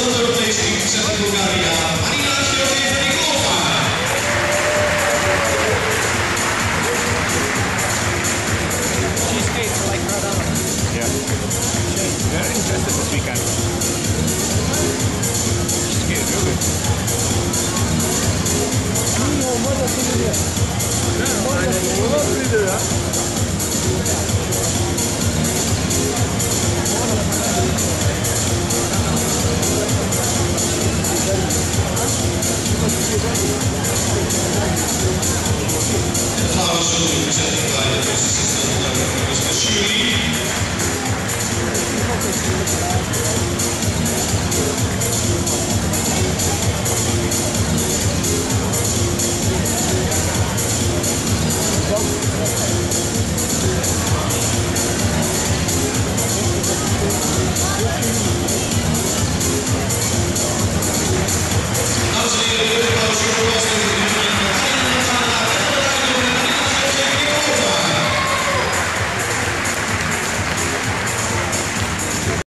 third place representing Bulgaria, Marina Shevchenko. She skates like Radama. Yeah. She's very impressive this weekend. She skated real good.